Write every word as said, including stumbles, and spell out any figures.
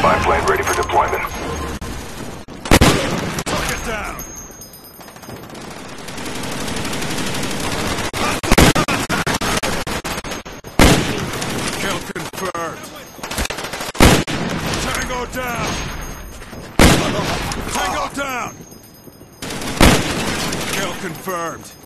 Spy plane ready for deployment. Target down! Kill confirmed. Tango down! Tango down! Kill confirmed.